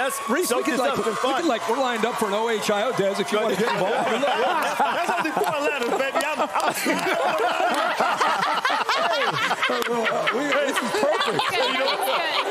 Reese, we're lined up for an OHIO, Des, if you want to get involved. That's only 4 letters, baby. This is perfect.